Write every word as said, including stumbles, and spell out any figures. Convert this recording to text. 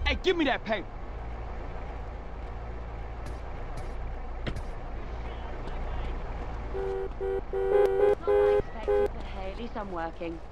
Hey, give me that paper. Not what I expected, but hey, at least I'm working.